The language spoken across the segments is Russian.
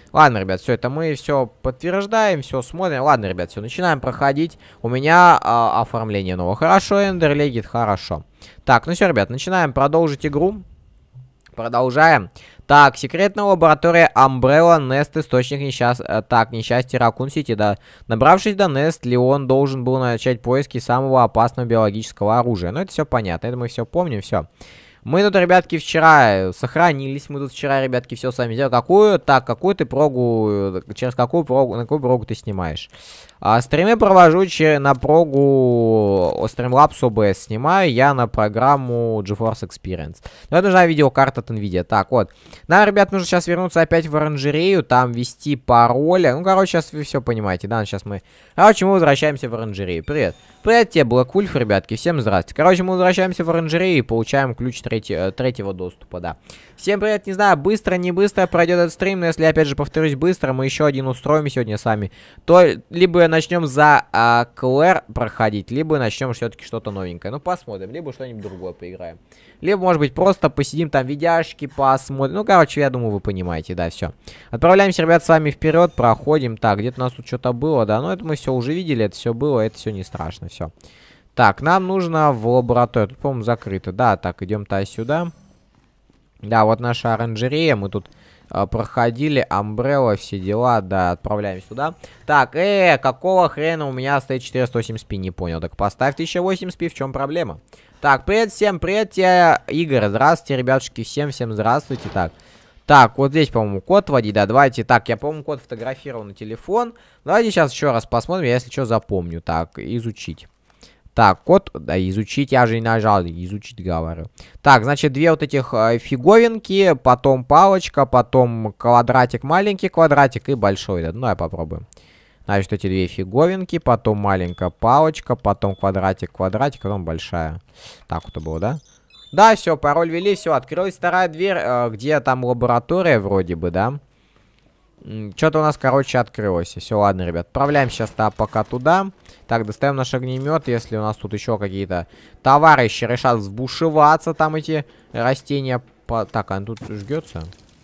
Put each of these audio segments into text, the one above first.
Ладно, ребят, все это мы все подтверждаем, все смотрим. Ладно, ребят, все, начинаем проходить. У меня оформление нового. Хорошо, Эндер Легит, хорошо. Так, ну все, ребят, начинаем продолжить игру. Продолжаем. Так, секретная лаборатория Umbrella, Nest, источник несчастья Ракун Сити, да. Набравшись до Nest, Леон должен был начать поиски самого опасного биологического оружия. Ну, это все понятно, это мы все помним, все. Мы тут, ребятки, вчера сохранились, мы тут вчера, ребятки, все сами сделали. Какую ты прогу, через какую прогу, на какую прогу ты снимаешь? Стримы провожу на прогу Streamlabs OBS, снимаю я на программу GeForce Experience. Но это нужна видеокарта от NVIDIA. Так, вот. Нам, ребят, нужно сейчас вернуться опять в оранжерею, там ввести пароли. Ну, короче, сейчас вы все понимаете, да, сейчас мы... Короче, мы возвращаемся в оранжерею. Привет. Привет тебе, Black Wolf, ребятки, всем здрасте. Короче, мы возвращаемся в оранжерею и получаем ключ третьего доступа, да. Всем привет, не знаю, быстро, не быстро пройдет этот стрим, но если, опять же, повторюсь, быстро, мы еще один устроим сегодня сами, то либо начнем за Клэр проходить, либо начнем все-таки что-то новенькое. Ну, посмотрим, либо что-нибудь другое поиграем. Либо, может быть, просто посидим там, видяшки посмотрим. Ну, короче, я думаю, вы понимаете, да, все. Отправляемся, ребят, с вами вперед, проходим. Так, где-то у нас тут что-то было, да, но это мы все уже видели, это все было, это все не страшно, все. Так, нам нужно в лабораторию, тут, по-моему, закрыто, да, так, идем-то сюда. Да, вот наша оранжерея, мы тут проходили, Umbrella, все дела, да, отправляемся туда. Так, какого хрена у меня стоит 480p, не понял. Так, поставь 1080p, в чем проблема? Так, привет всем, привет тебе, Игорь, здравствуйте, ребятушки, всем здравствуйте, так, вот здесь, по-моему, код вводить, да, давайте, так, я, по-моему, код фотографировал на телефон. Давайте сейчас еще раз посмотрим, я, если что, запомню. Так, изучить. Так, код, да, изучить, я же и нажал, изучить говорю. Так, значит, две вот этих фиговинки, потом палочка, потом квадратик, маленький квадратик и большой. Да. Ну, я попробую. Значит, эти две фиговинки, потом маленькая палочка, потом квадратик, квадратик, потом большая. Так вот это было, да? Да, все, пароль ввели, все, открылась вторая дверь, где там лаборатория вроде бы, да? Что-то у нас, короче, открылось. Все, ладно, ребят. Отправляем сейчас пока туда. Так, достаем наш огнемет. Если у нас тут еще какие-то товарищи решат взбушеваться, там эти растения. Так, оно тут жгется.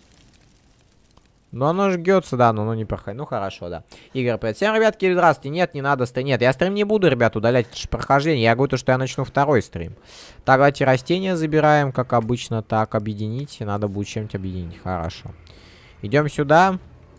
Ну, оно жгется, да, но оно не проходит. Ну, хорошо, да. Игорь, привет. Всем, ребятки, здравствуйте. Нет, не надо стрим. Нет, я стрим не буду, ребят, удалять. Это же прохождение. Я говорю, что я начну второй стрим. Так, давайте растения забираем, как обычно. Так, объединить. Надо будет чем-то объединить. Хорошо. Идем сюда.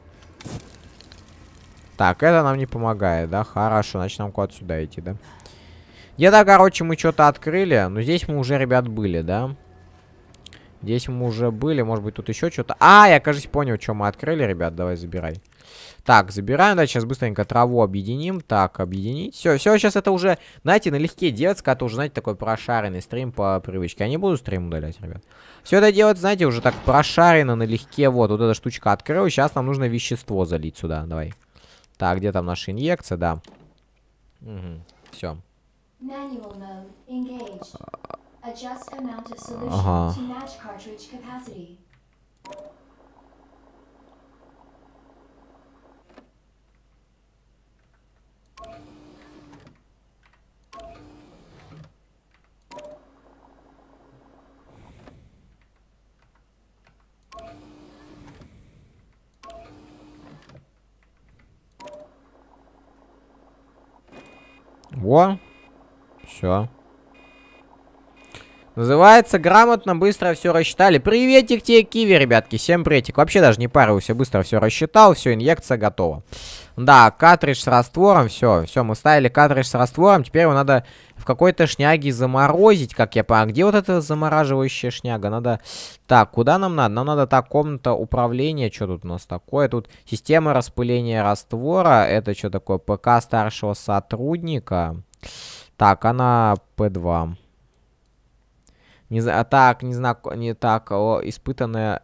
Так, это нам не помогает, да? Хорошо, значит, нам куда-то сюда идти, да? Где-то, короче, мы что-то открыли. Но здесь мы уже, ребят, были, да? Здесь мы уже были. Может быть, тут еще что-то... я, кажется, понял, что мы открыли, ребят. Давай, забирай. Так, забираем, да, сейчас быстренько траву объединим. Так, объединить. Все, сейчас это уже, знаете, налегке делается, когда ты уже, знаете, такой прошаренный стрим по привычке. Я не буду стрим удалять, ребят. Все это делать, знаете, уже так прошарено, налегке. Вот эта штучка открылась. Сейчас нам нужно вещество залить сюда. Давай. Так, где там наша инъекция, да. Угу, все. Ага. Во. Все. Называется грамотно, быстро все рассчитали. Приветик тебе, Киви, ребятки. Всем приветик. Вообще даже не парился, быстро все рассчитал. Все, инъекция готова. Да, картридж с раствором. Все, мы ставили картридж с раствором. Теперь его надо в какой-то шняге заморозить, как я понимаю. Где вот эта замораживающая шняга? Надо... Так, куда нам надо? Нам надо так, комната управления. Что тут у нас такое? Тут система распыления раствора. Это что такое? ПК старшего сотрудника. Так, она П2. Испытанная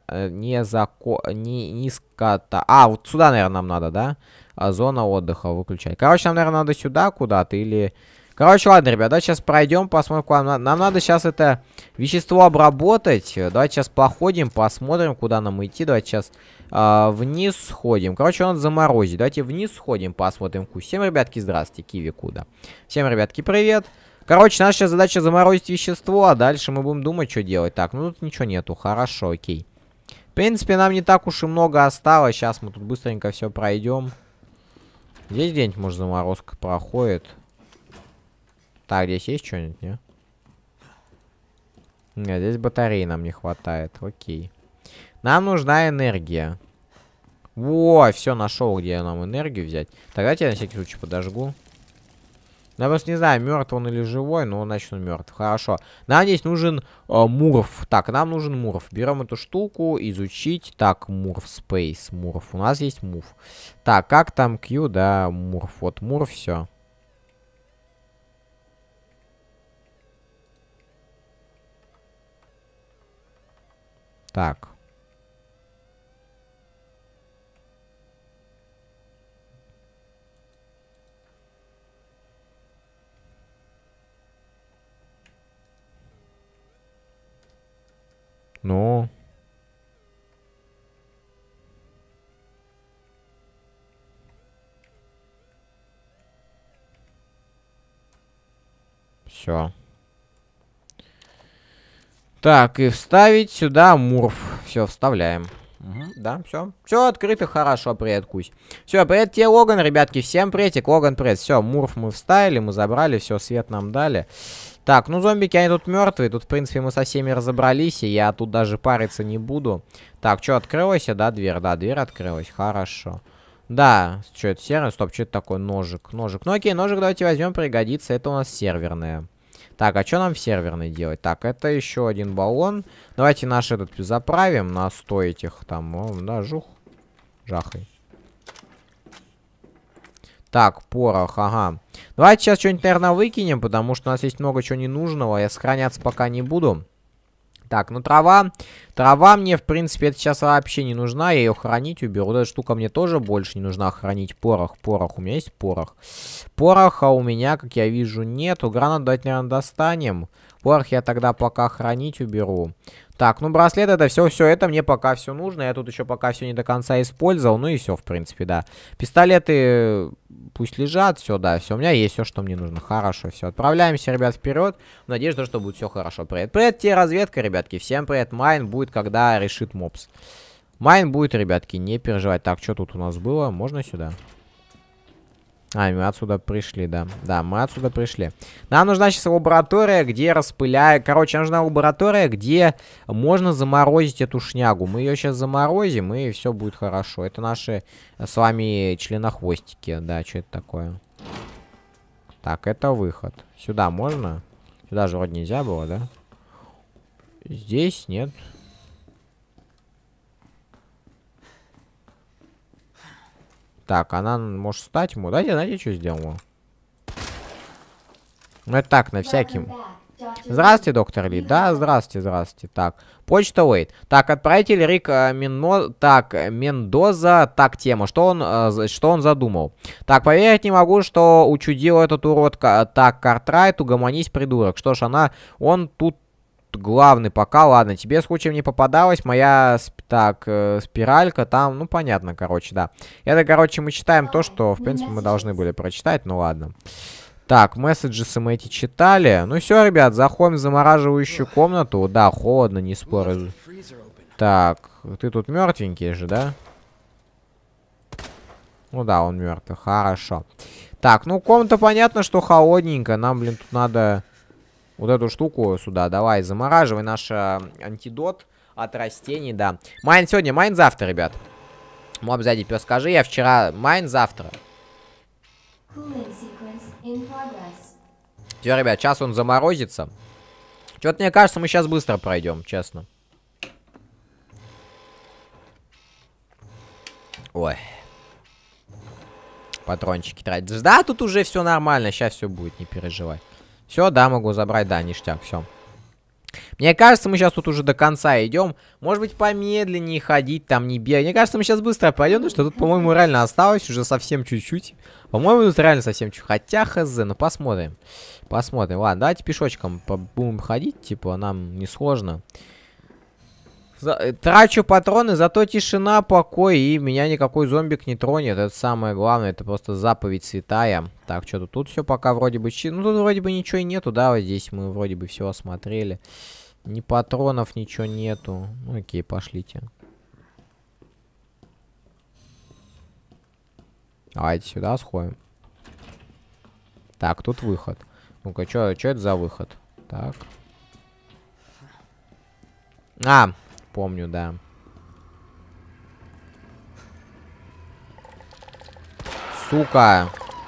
низко-то. Вот сюда, наверное, нам надо, да? Зона отдыха выключать. Короче, нам, наверное, надо сюда куда-то или... Короче, ладно, ребят, давайте сейчас пройдем, посмотрим, куда нам надо сейчас это вещество обработать. Давайте сейчас походим, посмотрим, куда нам идти. Давайте сейчас вниз сходим. Короче, он заморозит. Давайте вниз сходим, посмотрим. Всем, ребятки, здравствуйте, Киви куда. Всем, ребятки, привет. Короче, наша задача заморозить вещество, а дальше мы будем думать, что делать. Так, ну тут ничего нету. Хорошо, окей. принципе, нам не так уж и много осталось. Сейчас мы тут быстренько все пройдем. Здесь где-нибудь, может, заморозка проходит. Так, здесь есть что-нибудь, не? Нет, здесь батареи нам не хватает. Окей. Нам нужна энергия. Во, все, нашел, где нам энергию взять. Тогда я на всякий случай подожгу. Я просто не знаю, мертв он или живой, но значит он мертв. Хорошо. Нам здесь нужен мурф. Так, нам нужен мурф. Берем эту штуку, изучить. Так, мурф, space, мурф. У нас есть мув. Так, как там Q, да, мурф. Вот мурф, все. Так. Ну. Все. Так, и вставить сюда мурф. Все, вставляем. Угу, да, все. Все открыто, хорошо, привет, Кусь. Все, привет тебе, Логан, ребятки, всем приветик, Логан, привет. Все, мурф мы вставили, мы забрали, все, свет нам дали. Так, ну зомбики, они тут мертвые. Тут, в принципе, мы со всеми разобрались, и я тут даже париться не буду. Так, что, открылась, да, дверь? Да, дверь открылась, хорошо. Да, что это, сервер? Стоп, что это такое? Ножик, ножик. Ну окей, ножик давайте возьмем, пригодится. Это у нас серверная. Так, а что нам в серверной делать? Так, это еще один баллон. Давайте наш этот заправим на 100 этих там. О, да, жух. Жахай. Так, порох, ага. Давайте сейчас что-нибудь, наверное, выкинем, потому что у нас есть много чего ненужного. Я сохраняться пока не буду. Так, ну трава. Трава мне, в принципе, это сейчас вообще не нужна. Я ее хранить уберу. Эта штука мне тоже больше не нужна хранить. Порох, порох. У меня есть порох. Пороха у меня, как я вижу, нету. Гранат давайте, наверное, достанем. Порох я тогда пока хранить уберу. Так, ну браслет это все это мне пока все нужно. Я тут еще пока все не до конца использовал. Ну и все, в принципе, да. Пистолеты пусть лежат, все, да, все. У меня есть все, что мне нужно. Хорошо, все. Отправляемся, ребят, вперед. Надеюсь, что будет все хорошо. Привет. Привет тебе, разведка, ребятки. Всем привет. Майн будет, когда решит мопс. Майн будет, ребятки, не переживать. Так, что тут у нас было? Можно сюда? А, мы отсюда пришли, да. Да, мы отсюда пришли. Нам нужна сейчас лаборатория, где распыляю... Короче, нам нужна лаборатория, где можно заморозить эту шнягу. Мы ее сейчас заморозим, и все будет хорошо. Это наши с вами членохвостики. Да, что это такое? Так, это выход. Сюда можно? Сюда же вроде нельзя было, да? Здесь нет. Так, она может встать ему. Дайте, знаете, что сделала? Ну, это так, на всякий. Здравствуйте, доктор Ли. Да, здравствуйте, здравствуйте. Так, почта Уэйт. Так, отправитель Рик Мендоза. Так, тема. Что он задумал? Так, поверить не могу, что учудил этот урод. Так, Картрайт, угомонись, придурок. Что ж, он тут главный пока. Ладно, тебе случаем не попадалась моя, спиралька там, ну, понятно, короче, да. Это, короче, мы читаем то, что, в принципе, мы должны были прочитать, ну, ладно. Так, месседжи мы эти читали. Ну, все, ребят, заходим в замораживающую комнату. Да, холодно, не спорю. Так, ты тут мертвенький же, да? Ну, да, он мертвый, хорошо. Так, ну, комната, понятно, что холодненькая. Нам, блин, тут надо... Вот эту штуку сюда, давай, замораживай наш антидот от растений, да. Майн сегодня, майн завтра, ребят. Моб сзади, пес, скажи, я вчера, майн завтра. Все, ребят, сейчас он заморозится. Что-то мне кажется, мы сейчас быстро пройдем, честно. Ой. Патрончики тратить. Да, тут уже все нормально, сейчас все будет, не переживай. Все, да, могу забрать, да, ништяк, все. Мне кажется, мы сейчас тут уже до конца идем. Может быть, помедленнее ходить, там, не бегать. Мне кажется, мы сейчас быстро пойдем, потому что тут, по-моему, реально осталось уже совсем чуть-чуть. По-моему, тут реально совсем чуть. Хотя, хз, ну посмотрим. Посмотрим. Ладно, давайте пешочком будем ходить, типа, нам не сложно. Трачу патроны, зато тишина, покой, и меня никакой зомбик не тронет. Это самое главное, это просто заповедь святая. Так, что тут все пока вроде бы... Ну, тут вроде бы ничего и нету, да, вот здесь мы вроде бы все осмотрели. Ни патронов, ничего нету. Ну, окей, пошлите. Давайте сюда сходим. Так, тут выход. Ну-ка, что это за выход? Так. А, помню, да. Сука.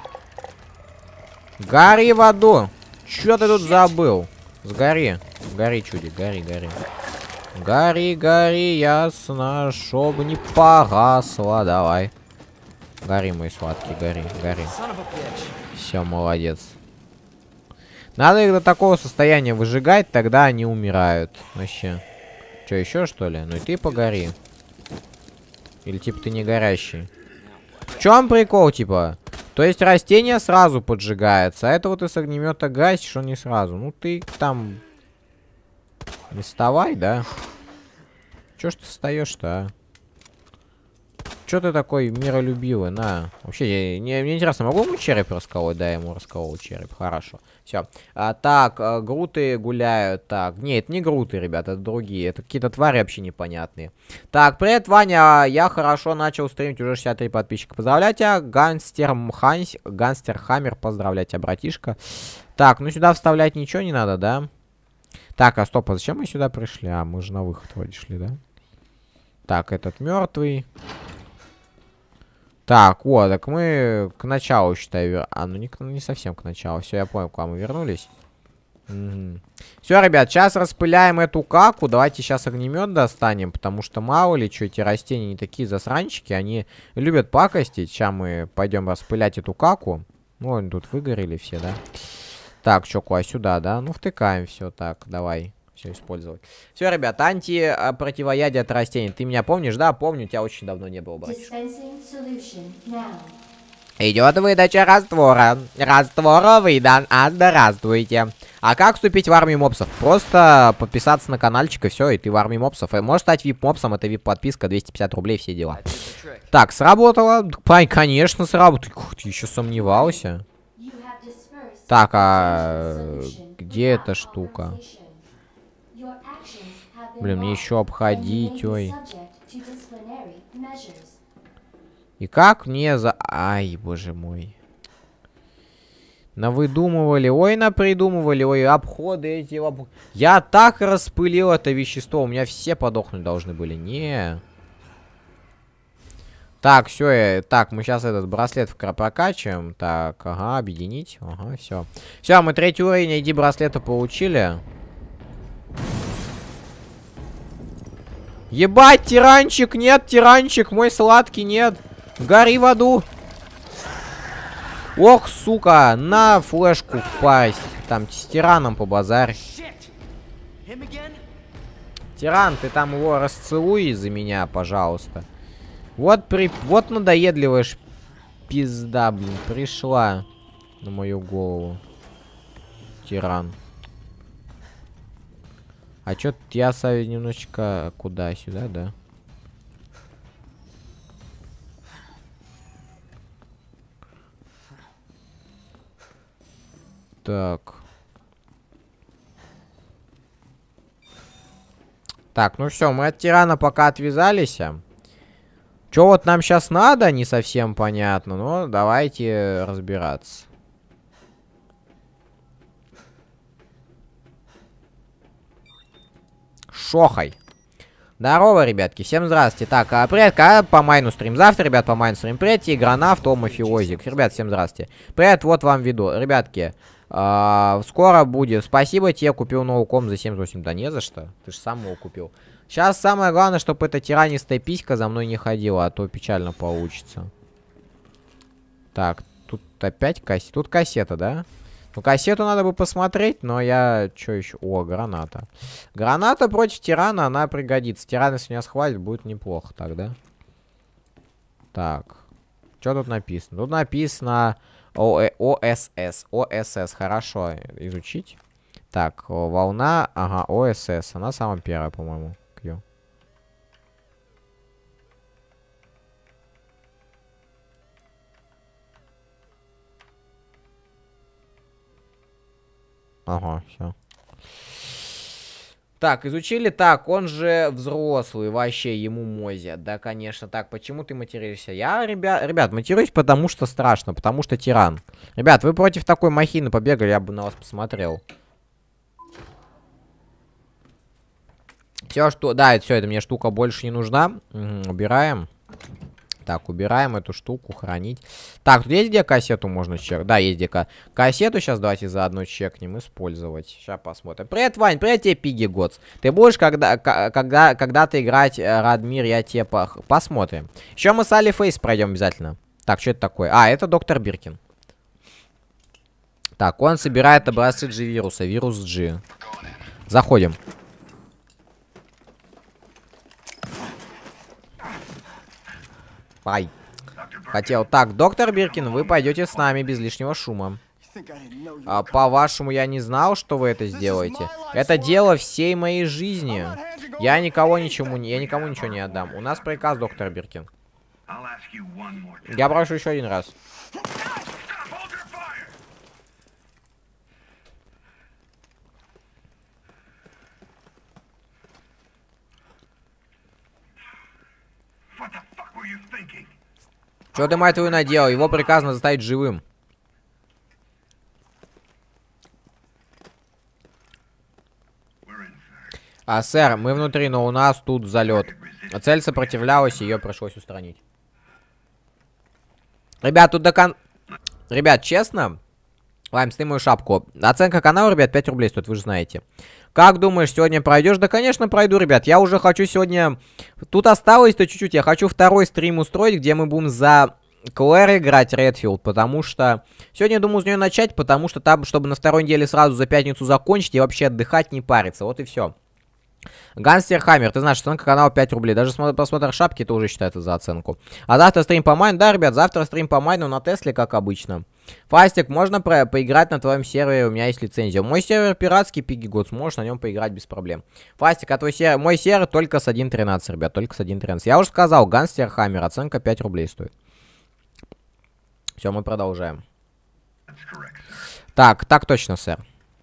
Гори в аду. Чё ты тут забыл? Сгори. Гори, чудик, гори, гори. Гори, гори, ясно, чтоб не погасло. Давай. Гори, мой сладкий, гори, гори. Все, молодец. Надо их до такого состояния выжигать, тогда они умирают. Вообще. Че, еще что ли? Ну и ты погори. Или типа ты не горящий. В чем прикол, типа? То есть растение сразу поджигается, а это вот из огнемета гасишь, он не сразу. Ну ты там... Не вставай, да? Чё ж ты встаешь-то, а? Чё ты такой миролюбивый, на? Вообще, мне интересно, могу ему череп расколоть? Да, я ему расколол череп, хорошо. Все. Так, груты гуляют. Так, нет, это не груты, ребята, это другие. Это какие-то твари вообще непонятные. Так, привет, Ваня. Я хорошо начал стримить, уже 63 подписчика. Поздравляю тебя, Гангстер Хаммер. Поздравляю тебя, братишка. Так, ну сюда вставлять ничего не надо, да? Так, а стоп, а зачем мы сюда пришли? А, мы же на выход вроде шли, да? Так, этот мертвый. Так, вот, так мы к началу, считаю. А, ну не совсем к началу. Все, я понял, куда мы вернулись. Угу. Все, ребят, сейчас распыляем эту каку. Давайте сейчас огнемет достанем, потому что мало ли, что эти растения не такие засранчики. Они любят пакостить. Сейчас мы пойдем распылять эту каку. Ну, они тут выгорели все, да? Так, что, куда сюда, да? Ну, втыкаем все. Так, давай. Все использовать. Все, ребят, противоядие от растений. Ты меня помнишь? Да, помню, тебя очень давно не было, братишка. Идет выдача раствора. Раствора выдан. Здравствуйте. А как вступить в армию мопсов? Просто подписаться на каналчик и все, и ты в армии мопсов. И можешь стать вип-мопсом, это вип-подписка, 250 рублей, все дела. Так, сработало? Конечно, сработало. Ты еще сомневался? Так, а где эта штука? Блин, мне еще обходить, ой. И как мне за... Ай, боже мой. Навыдумывали, ой, напридумывали, ой, обходы эти... Я так распылил это вещество, у меня все подохнуть должны были. Не. Так, все, так, мы сейчас этот браслет прокачиваем. Так, ага, объединить. Ага, все. Все, мы 3-й уровень ID браслета получили. Ебать, тиранчик, нет, тиранчик, мой сладкий, нет. Гори в аду. Ох, сука, на флешку впасть. Там с тираном побазарь. Тиран, ты там его расцелуй из-за меня, пожалуйста. Вот надоедливая пизда, блин, пришла на мою голову. Тиран. А чё, я оставил немножечко куда? Сюда, да? Так. Так, ну все, мы от тирана пока отвязались. Чё вот нам сейчас надо, не совсем понятно, но давайте разбираться. Шохай. Здорово, ребятки, всем здравствуйте. Так, привет, когда по майну стрим? Завтра, ребят, по майну стрим. Привет, Игронавт, Том, Мафиозик. Ребят, всем здравствуйте. Привет, вот вам виду. Ребятки, скоро будет. Спасибо тебе, купил новый комп за 78. Да не за что, ты же сам его купил. Сейчас самое главное, чтобы эта тиранистая писька за мной не ходила, а то печально получится. Так, тут опять кассета. Тут кассета, да? Ну, кассету надо бы посмотреть, но я... Что еще? О, граната. Граната против тирана, она пригодится. Тиран, если меня схватит, будет неплохо тогда. Так. Что тут написано? Тут написано ОСС. ОСС. Хорошо. Изучить. Так, волна. Ага, ОСС. Она самая первая, по-моему. Q. Ага, все. Так, изучили. Так, он же взрослый, вообще, ему мозят. Да, конечно. Так, почему ты материшься? Я, ребят, матерюсь, потому что страшно, потому что тиран. Ребят, вы против такой махины побегали, я бы на вас посмотрел. Все, что... Да, это все, это мне штука больше не нужна. Убираем. Так, убираем эту штуку, хранить. Так, тут есть где кассету можно чекать? Да, есть где кассету. Сейчас давайте заодно чекнем, использовать. Сейчас посмотрим. Привет, Вань, привет тебе, Пиги Годс. Ты будешь когда-то играть Радмир, я тебе посмотрим. Еще мы с Али Фейс пройдем обязательно. Так, что это такое? А, это доктор Биркин. Так, он собирает образцы G-вируса, вирус G. Заходим. Ай. Хотел. Так, доктор Биркин, вы пойдете с нами без лишнего шума. По-вашему, я не знал, что вы это сделаете. Это дело всей моей жизни. Я никому ничего не отдам. У нас приказ, доктор Биркин. Я прошу еще один раз. Что ты, мать твою, наделал? Его приказано заставить живым. Сэр, мы внутри, но у нас тут залет. Цель сопротивлялась, ее пришлось устранить. Ребят, тут Ребят, честно... Лайм, сними мою шапку. Оценка канала, ребят, 5 рублей стоит, вы же знаете. Как думаешь, сегодня пройдешь? Да, конечно, пройду, ребят. Я уже хочу сегодня... Тут осталось-то чуть-чуть. Я хочу второй стрим устроить, где мы будем за Клэр играть, Редфилд. Потому что... Сегодня, думаю, с нее начать, потому что там, чтобы на второй неделе сразу за пятницу закончить и вообще отдыхать, не париться. Вот и все. Гангстер Хаммер, ты знаешь, оценка канала 5 рублей. Даже просмотр шапки это уже считается за оценку. А завтра стрим по майну? Да, ребят, завтра стрим по майну на Тесле, как обычно. Фастик, можно поиграть на твоем сервере? У меня есть лицензия. Мой сервер пиратский, Пиги Годс, можешь на нем поиграть без проблем. Фастик, а твой сервер? Мой сервер только с 1.13, ребят, только с 1.13. Я уже сказал, Гангстер Хаммер, оценка 5 рублей стоит. Все, мы продолжаем. Так точно, сэр.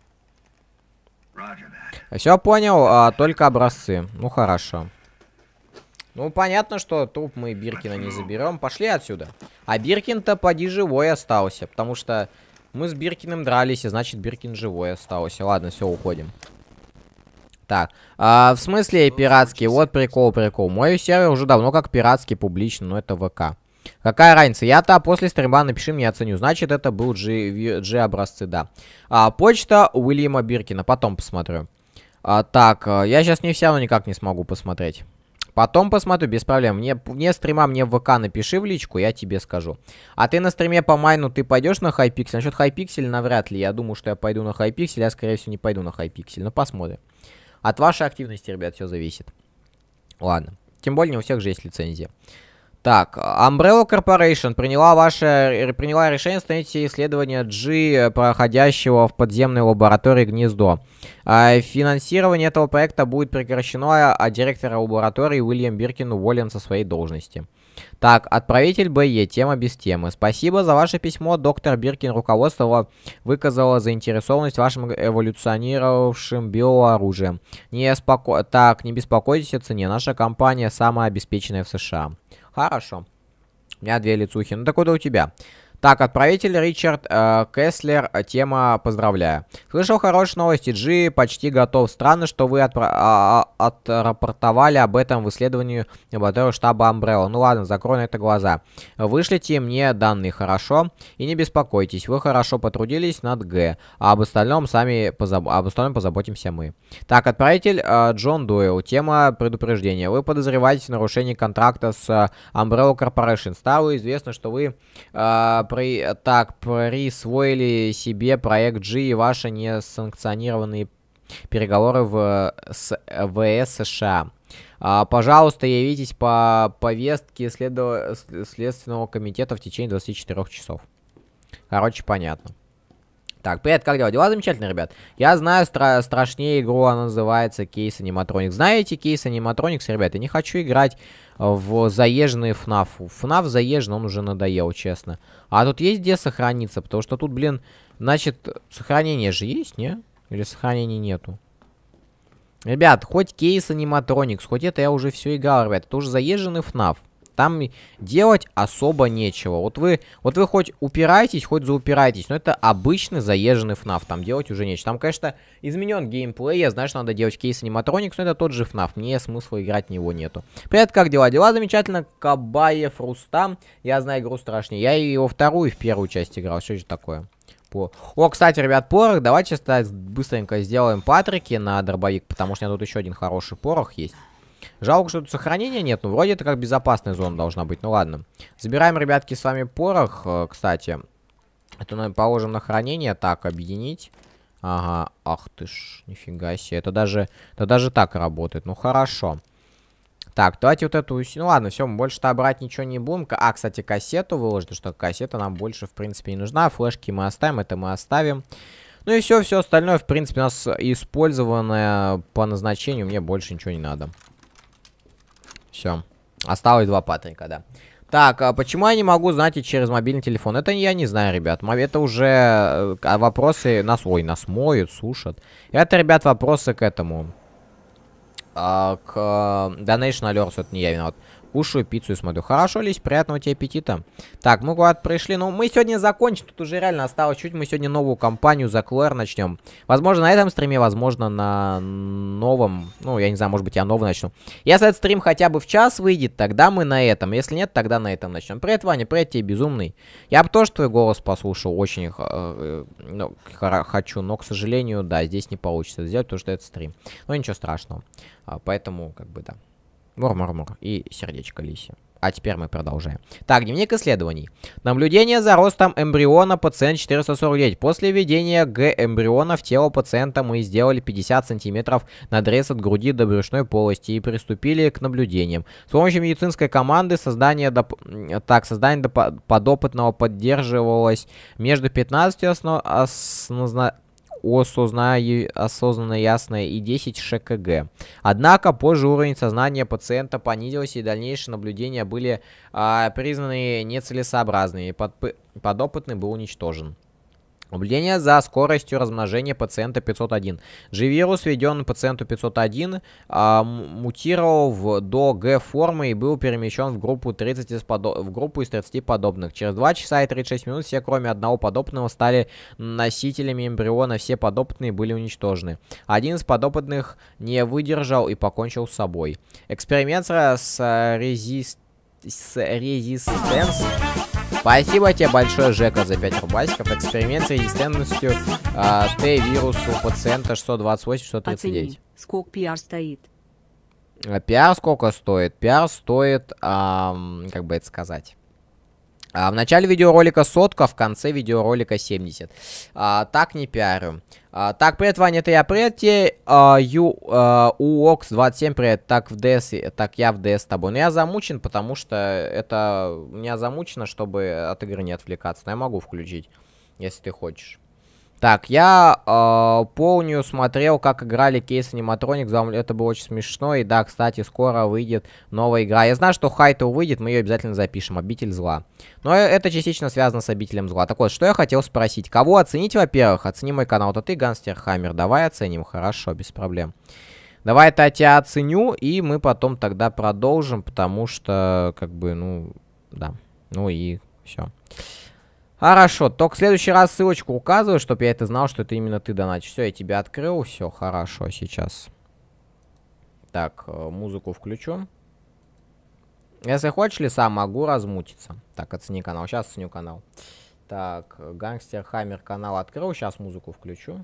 Все понял, только образцы. Ну, хорошо. Ну, понятно, что труп мы Биркина не заберем. Пошли отсюда. А Биркин-то поди живой остался. Потому что мы с Биркиным дрались, и значит Биркин живой остался. Ладно, все, уходим. Так, в смысле пиратский? Вот прикол. Мой сервер уже давно как пиратский, публичный, но это ВК. Какая разница? Я-то после стрима напиши, мне оценю. Значит, это был G образцы, да. Почта Уильяма Биркина. Потом посмотрю. Так, я сейчас не все равно никак не смогу посмотреть. Потом посмотрю, без проблем. Мне стрима, мне в ВК напиши в личку, я тебе скажу. А ты на стриме по майну, ты пойдешь на Хайпиксель? Насчет Хайпикселя навряд ли. Я думаю, что я пойду на Хайпиксель, я, скорее всего, не пойду на Хайпиксель. Ну, посмотрим. От вашей активности, ребят, все зависит. Ладно. Тем более, не у всех же есть лицензия. Так, Umbrella Corporation приняла решение остановить все исследования G, проходящего в подземной лаборатории Гнездо. Финансирование этого проекта будет прекращено, а директор лаборатории Уильям Биркин уволен со своей должности. Так, отправитель БЕ, тема без темы. Спасибо за ваше письмо, доктор Биркин. Руководство выказало заинтересованность вашим эволюционировавшим биооружием. Не беспокойтесь о цене. Наша компания самая обеспеченная в США. Хорошо. У меня 2 лицухи. Ну, так куда у тебя? Так, отправитель Ричард Кеслер. Тема поздравляю. Слышал хорошие новости. G почти готов. Странно, что вы отрапортовали об этом в исследовании лаборатории штаба Umbrella. Ну ладно, закрой на это глаза. Вышлите мне данные, хорошо? И не беспокойтесь, вы хорошо потрудились над Г. А об остальном позаботимся мы. Так, отправитель Джон Дойл. Тема предупреждения. Вы подозреваете в нарушении контракта с Umbrella Corporation. Стало известно, что вы... присвоили себе проект G и ваши несанкционированные переговоры в ВС США. Пожалуйста, явитесь по повестке Следственного комитета в течение 24 часов. Короче, понятно. Так, привет, как дела? Дела замечательно, ребят. Я знаю страшнее игру, она называется Кейс Аниматроникс. Знаете Кейс Аниматроникс, ребят? Я не хочу играть в заезженный FNAF. FNAF заезжен, он уже надоел, честно. А тут есть где сохраниться? Потому что тут, блин, значит, сохранение же есть, не? Или сохранения нету? Ребят, хоть кейс аниматроникс, хоть это я уже все играл, ребят. Это уже заезженный ФНАФ. Там делать особо нечего. Вот вы хоть упираетесь, хоть заупираетесь. Но это обычный заезженный ФНАФ. Там делать уже нечего. Там, конечно, изменен геймплей. Я знаю, что надо делать кейс аниматроникс, но это тот же ФНАФ. Мне смысла играть в него нету. Привет, как дела? Дела замечательно. Кабаев Рустам. Я знаю игру страшнее. Я и во вторую, и в первую часть играл. Что же такое? О, кстати, ребят, порох. Давайте быстренько сделаем патрики на дробовик, потому что у меня тут еще один хороший порох есть. Жалко, что тут сохранения нет. Ну, вроде это как безопасная зона должна быть. Ну, ладно. Забираем, ребятки, с вами порох, кстати. Это положим на хранение. Так, объединить. Ага. Ах ты ж, нифига себе. Это даже так работает. Ну, хорошо. Так, давайте вот эту... Ну ладно, все, мы больше-то брать ничего не будем. А, кстати, кассету выложить, потому что кассета нам больше, в принципе, не нужна. Флешки мы оставим, это мы оставим. Ну и все остальное, в принципе, у нас использованное по назначению. Мне больше ничего не надо. Все. Осталось 2 патрика, да. Так, а почему я не могу, знаете, через мобильный телефон? Это я не знаю, ребят. Это уже вопросы... Ой, нас моют, сушат. Это, ребят, вопросы к этому... к Donation Alerts, это не я виноват. Кушаю пиццу и смотрю. Хорошо, Лись, приятного тебе аппетита. Так, мы куда-то пришли. Ну, мы сегодня закончим. Тут уже реально осталось чуть. Мы сегодня новую кампанию за Клэр начнем. Возможно, на этом стриме, возможно, на новом. Ну, я не знаю, может быть, я новый начну. Если этот стрим хотя бы в час выйдет, тогда мы на этом. Если нет, тогда на этом начнем. Привет, Ваня, привет тебе, безумный. Я бы тоже твой голос послушал. Очень хочу, но, к сожалению, да, здесь не получится сделать, потому что это стрим. Но ничего страшного. Поэтому, как бы, да. Мур-мур-мур. И сердечко Лиси. А теперь мы продолжаем. Так, дневник исследований. Наблюдение за ростом эмбриона пациент 449. После введения эмбриона в тело пациента мы сделали 50 сантиметров надрез от груди до брюшной полости и приступили к наблюдениям. С помощью медицинской команды создание подопытного поддерживалось между 15 осознанно ясное и 10 ШКГ. Однако позже уровень сознания пациента понизился и дальнейшие наблюдения были признаны нецелесообразными. Подопытный был уничтожен. Наблюдение за скоростью размножения пациента 501. G-вирус, введенный пациенту 501, мутировал до Г-формы и был перемещен в группу из 30 подобных. Через 2 часа и 36 минут все, кроме одного подопытного, стали носителями эмбриона. Все подопытные были уничтожены. Один из подопытных не выдержал и покончил с собой. Эксперимент с резистенс. Спасибо тебе большое, Жека, за 5 рубасиков. Эксперимент с резистентностью Т-вирусу пациента 628-639. Сколько пиар стоит? Пиар сколько стоит? Пиар стоит, как бы это сказать... в начале видеоролика 100, в конце видеоролика 70. Так не пиарю. Так, привет, Ваня, это я, привет тебе. UOX27, привет. Так, в DS, так я в DS с тобой. Но я замучен, потому что это... Меня замучено, чтобы от игры не отвлекаться. Но я могу включить, если ты хочешь. Так, я полную смотрел, как играли кейс аниматроник, это было очень смешно. И да, кстати, скоро выйдет новая игра. Я знаю, что Хайту выйдет, мы ее обязательно запишем. Обитель зла. Но это частично связано с обителем зла. Так вот, что я хотел спросить. Кого оценить, во-первых? Оцени мой канал. Это ты, Гангстер Хаммер. Давай оценим. Хорошо, без проблем. Давай это я тебя оценю, и мы потом тогда продолжим, потому что, как бы, ну, да. Ну и все. Хорошо, только в следующий раз ссылочку указываю, чтобы я это знал, что это именно ты донатишь. Все, я тебя открыл, все, хорошо, сейчас. Так, музыку включу. Если хочешь, Лиса, могу размутиться. Так, оцени канал, сейчас оценю канал. Так, Гангстер Хаммер канал открыл, сейчас музыку включу.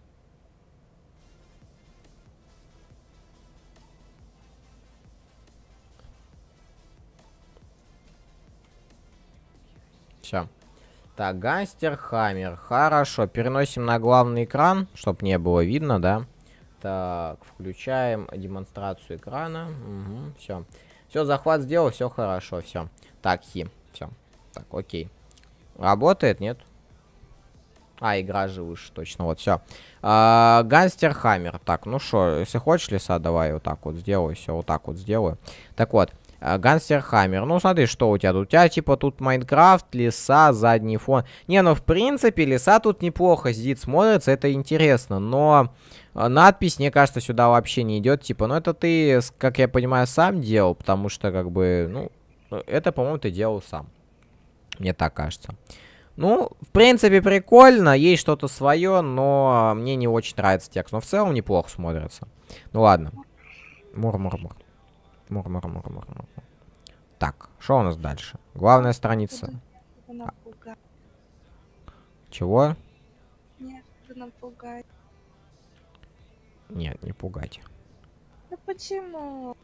Все. Так, Гангстер Хаммер. Хорошо, переносим на главный экран, чтобы не было видно, да. Так, включаем демонстрацию экрана. Угу, все. Все, захват сделал, все хорошо, все. Так, все. Так, окей. Работает, нет? Игра же выше, точно, вот, все. Гангстер Хаммер. Так, ну что, если хочешь, Лиса, давай вот так вот сделаю, все, вот так вот сделаю. Так вот. Гангстер Хаммер. Ну, смотри, что у тебя тут. У тебя, типа, тут Майнкрафт, леса, задний фон. Не, ну, в принципе, леса тут неплохо сидит, смотрится, это интересно. Но надпись, мне кажется, сюда вообще не идет. Типа, ну, это ты, как я понимаю, сам делал, потому что, как бы, ну, это, по-моему, ты делал сам. Мне так кажется. Ну, в принципе, прикольно, есть что-то свое, но мне не очень нравится текст. Но в целом неплохо смотрится. Ну, ладно. Мур-мур-мур. Мур-мур-мур-мур. Так, что у нас дальше? Главная страница. Чего? Неожиданно пугать. Нет, не пугать. Ну почему?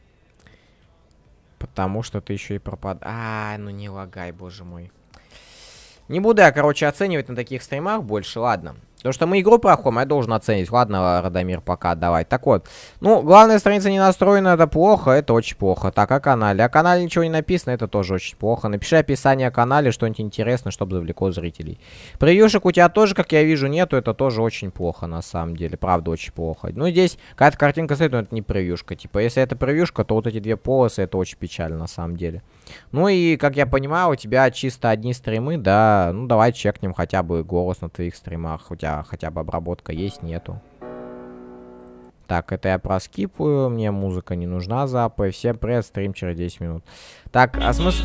Потому что ты еще и пропад... ну не лагай, боже мой. Не буду я, короче, оценивать на таких стримах больше, ладно. Потому что мы игру проходим, я должен оценить. Ладно, Радомир, пока давай. Так вот. Ну, главная страница не настроена, это плохо, это очень плохо. Так, о канале. О канале ничего не написано, это тоже очень плохо. Напиши описание о канале, что-нибудь интересное, чтобы завлекло зрителей. Превьюшек у тебя тоже, как я вижу, нету, это тоже очень плохо, на самом деле. Правда, очень плохо. Ну, здесь какая-то картинка стоит, но это не превьюшка. Типа, если это превьюшка, то вот эти две полосы, это очень печально, на самом деле. Ну и, как я понимаю, у тебя чисто одни стримы, да. Ну, давай чекнем хотя бы голос на твоих стримах. У тебя хотя бы обработка есть, нету. Так, это я проскипаю. Мне музыка не нужна за АП. Всем привет, стрим через 10 минут. Так, а смысл...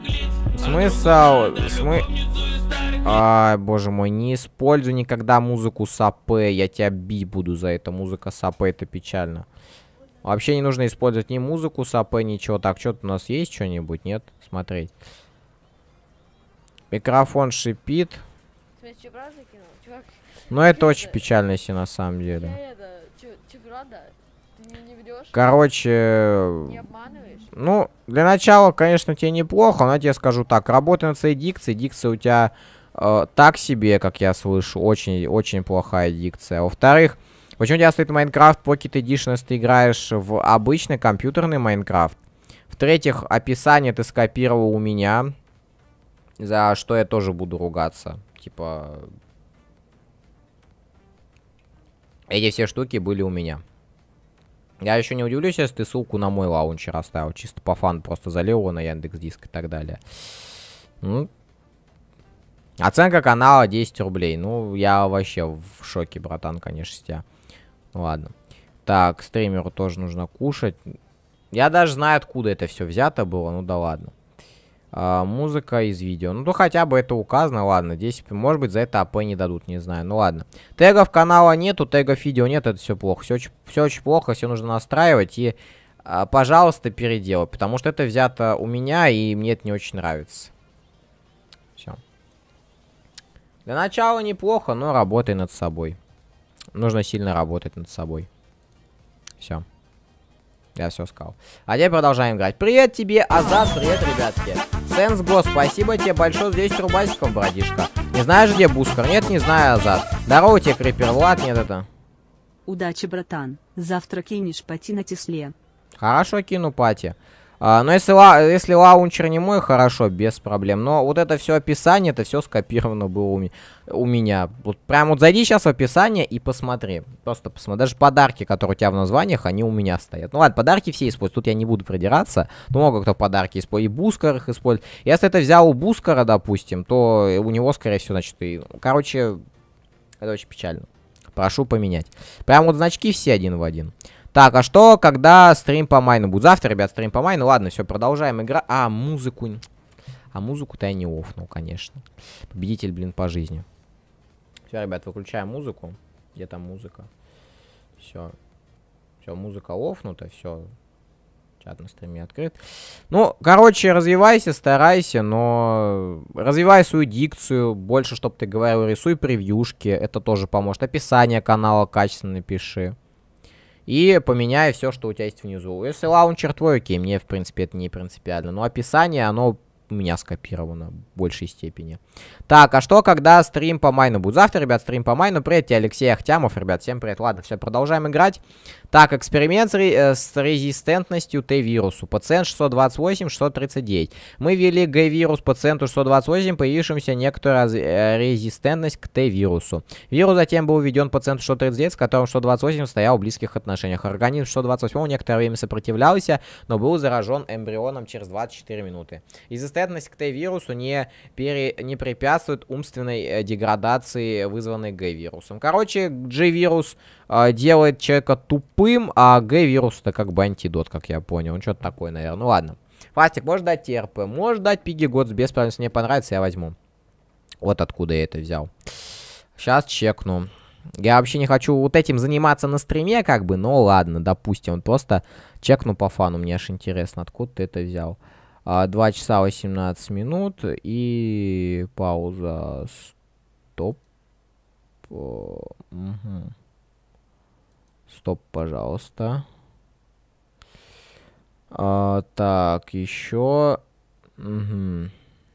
Ай, боже мой, не используй никогда музыку с АП. Я тебя бить буду за это. Музыка с АП, это печально. Вообще не нужно использовать ни музыку с АП, ничего. Так, что-то у нас есть что-нибудь? Нет? Смотреть. Микрофон шипит. Ну, это очень печально, если на самом деле. Короче... Ну, для начала, конечно, тебе неплохо, но я тебе скажу так. Работай над своей дикцией. Дикция у тебя так себе, как я слышу. Очень плохая дикция. Во-вторых, почему у тебя стоит Minecraft Pocket Edition, если ты играешь в обычный компьютерный Minecraft? В-третьих, описание ты скопировал у меня. За что я тоже буду ругаться. Типа... Эти все штуки были у меня. Я еще не удивлюсь, если ты ссылку на мой лаунчер оставил. Чисто по фану просто залил его на Яндекс.Диск и так далее. Ну, оценка канала 10 рублей. Ну, я вообще в шоке, братан, конечно, с тебя. Ну, ладно. Так, стримеру тоже нужно кушать. Я даже знаю, откуда это все взято было. Ну да ладно. Музыка из видео. Ну, то хотя бы это указано. Ладно, здесь, может быть, за это АП не дадут, не знаю. Ну, ладно. Тегов канала нету, тегов видео нет, это все плохо. Все очень плохо, все нужно настраивать. И, пожалуйста, переделай. Потому что это взято у меня, и мне это не очень нравится. Все. Для начала неплохо, но работай над собой. Нужно сильно работать над собой. Все. Я все сказал. А теперь продолжаем играть. Привет тебе, Азат. Привет, ребятки. Сенс Гос, спасибо тебе большое за 10 рубасиков, братишка. Не знаешь, где Бускар? Нет, не знаю, Азат. Здорово тебе, Крипер. Влад, нет это. Удачи, братан. Завтра кинешь пати на Тесле. Хорошо, кину пати. Но если лаунчер не мой, хорошо, без проблем. Но вот это все описание, это все скопировано было у меня. Вот прям вот зайди сейчас в описание и посмотри. Просто посмотри. Даже подарки, которые у тебя в названиях, они у меня стоят. Ну ладно, подарки все используют. Тут я не буду придираться. Но много кто подарки использует. И Бускар их использует. Если это взял у Бускара, допустим, то у него, скорее всего, значит, и... Короче, это очень печально. Прошу поменять. Прям вот значки все один в один. Так, а что, когда стрим по майну будет? Завтра, ребят, стрим по майну. Ладно, все, продолжаем играть. Музыку... А музыку-то я не офнул, конечно. Победитель, блин, по жизни. Все, ребят, выключаем музыку. Где там музыка? Все. Все, музыка офнута, все. Чат на стриме открыт. Ну, короче, развивайся, старайся, но... Развивай свою дикцию. Больше, чтобы ты говорил, рисуй превьюшки. Это тоже поможет. Описание канала качественно напиши. И поменяй все, что у тебя есть внизу. Если лаунчер твой, окей, мне, в принципе, это не принципиально. Но описание, оно у меня скопировано в большей степени. Так, а что, когда стрим по майну будет? Завтра, ребят, стрим по майну. Привет тебе, Алексей Ахтямов, ребят, всем привет. Ладно, все, продолжаем играть. Так, эксперимент с резистентностью Т-вирусу. Пациент 628-639. Мы ввели Г-вирус пациенту 628, появившимся некоторая резистентность к Т-вирусу. Вирус затем был введен пациенту 639, с которым 628 стоял в близких отношениях. Организм 628 некоторое время сопротивлялся, но был заражен эмбрионом через 24 минуты. Резистентность к Т-вирусу не препятствует умственной деградации, вызванной Г-вирусом. Короче, G-вирус делает человека тупым, а Г-вирус это как бы антидот, как я понял. Ну, что-то такое, наверное. Ну, ладно. Фастик, можешь дать ТРП? Можешь дать Пиги Годс без проблем. Если мне понравится, я возьму. Вот откуда я это взял. Сейчас чекну. Я вообще не хочу вот этим заниматься на стриме, как бы, но ладно, допустим. Просто чекну по фану. Мне аж интересно, откуда ты это взял. 2 часа 18 минут и пауза. Стоп. Угу. Стоп, пожалуйста. Так, еще. Угу.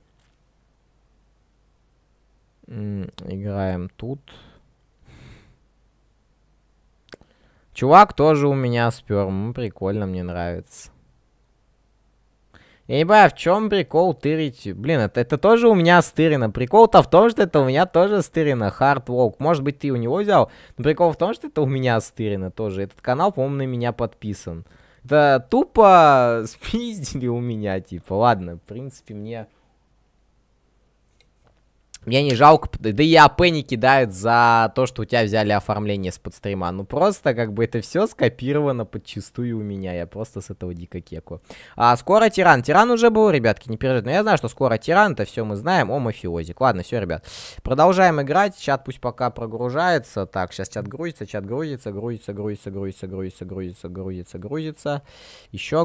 Играем тут. Чувак тоже у меня спер. Прикольно, мне нравится. Я не понимаю, в чем прикол тырить? Блин, это тоже у меня стырено. Прикол-то в том, что это у меня тоже стырено. Hardwalk. Может быть, ты у него взял? Но прикол в том, что это у меня стырено тоже. Этот канал, по-моему, на меня подписан. Это тупо спиздили у меня, типа. Ладно, в принципе, мне не жалко, да и АП не кидают за то, что у тебя взяли оформление с подстрима. Ну просто как бы это все скопировано подчистую у меня. Я просто с этого дико кекаю. Скоро тиран. Тиран уже был, ребятки, не переживайте. Но я знаю, что скоро тиран, это все мы знаем. О, мафиозик. Ладно, все, ребят. Продолжаем играть. Чат пусть пока прогружается. Так, сейчас чат грузится, грузится. Еще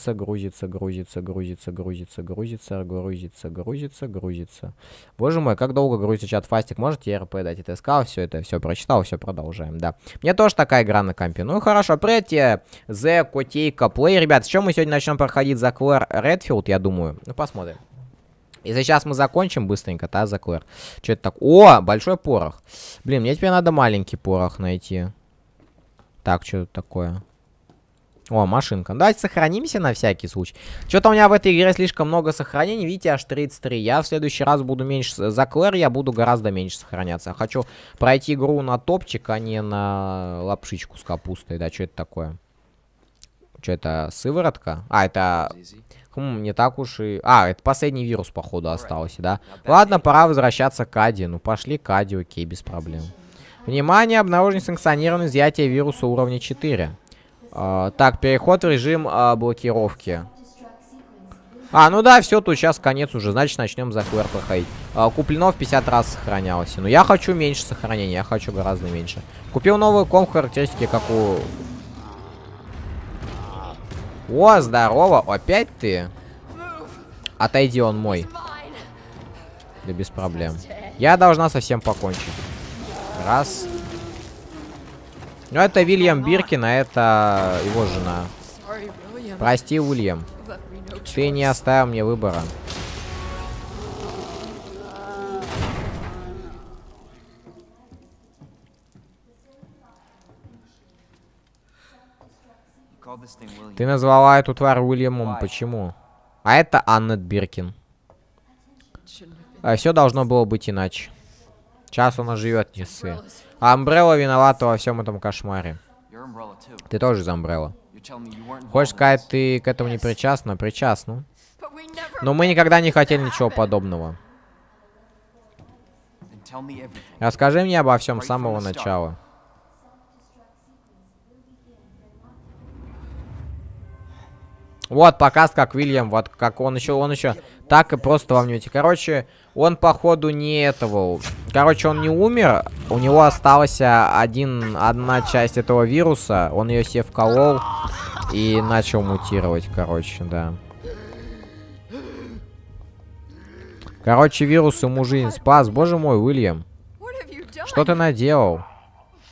грузится. Боже мой, как долго грузится чат. Фастик, можете РП дать? Это сказал, все это, все прочитал, все продолжаем, да. Мне тоже такая игра на компе. Ну хорошо, привет тебе, The Котейка Play. Ребят, с чем мы сегодня начнем проходить за Клэр Редфилд, я думаю. Ну, посмотрим. Если сейчас мы закончим быстренько, то за Клэр. Что это так? О, большой порох. Блин, мне теперь надо маленький порох найти. Так, что тут такое? О, машинка. Давайте сохранимся на всякий случай. Что-то у меня в этой игре слишком много сохранений. Видите, аж 33. Я в следующий раз буду меньше... За Клэр я буду гораздо меньше сохраняться. Я хочу пройти игру на топчик, а не на лапшичку с капустой. Да, что это такое? Что это? Сыворотка? А, это... не так уж и... это последний вирус, походу, остался, да? Ладно, пора возвращаться к Аде. Ну, пошли к Аде, окей, без проблем. Внимание, обнаружен санкционированное изъятие вируса уровня 4. Так, переход в режим блокировки. Ну да, все, тут сейчас конец уже. Значит, начнем за Клэр проходить. Куплено в 50 раз сохранялось. Но я хочу меньше сохранения, я хочу гораздо меньше. Купил новый комп, характеристики, как у... О, здорово, опять ты? Отойди, он мой. Да без проблем. Я должна совсем покончить. Раз. Ну, это Вильям Биркин, а это его жена. Прости, Уильям. Ты не оставил мне выбора. Ты назвала эту тварь Уильямом. Почему? А это Аннет Биркин. Все должно было быть иначе. Сейчас она живет, не ссы. А Амбрелла виновата во всем этом кошмаре. Ты тоже из Амбрелла. Хочешь сказать, ты к этому не причастна? Причастна. Но мы никогда не хотели ничего подобного. Расскажи мне обо всем с самого начала. Вот показ, как Уильям, вот как он еще так и просто вам не... Короче, он походу не этого... Короче, он не умер, у него осталась одна часть этого вируса, он ее себе вколол и начал мутировать, короче, да. Короче, вирус ему жизнь спас. Боже мой, Уильям, что ты наделал?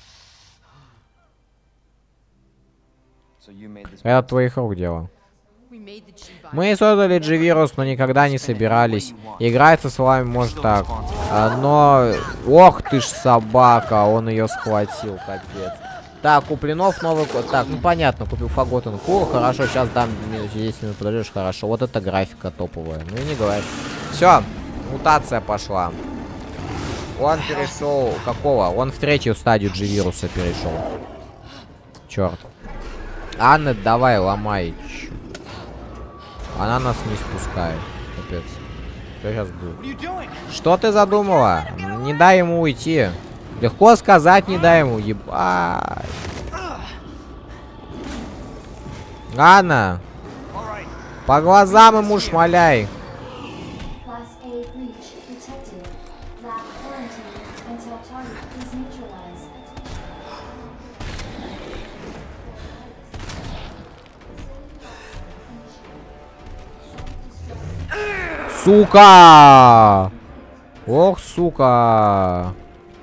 Это твоих рук дело. Мы создали G-вирус, но никогда не собирались. Играться с вами может так. Но... Ох ты ж собака, он ее схватил, капец. Так, купленов новый код. Так, ну понятно, купил Forgotten Core. Хорошо, сейчас дам 10 минут, подождешь, хорошо. Вот это графика топовая. Ну и не говори. Все, мутация пошла. Он перешел... Какого? Он в третью стадию G-вируса перешел. Черт. Анна, давай, ломай. Она нас не спускает. Капец. Что сейчас будет? Что ты задумала? Не дай ему уйти. Легко сказать, не дай ему. Ебать. Анна. По глазам ему шмаляй. Сука! Ох, сука!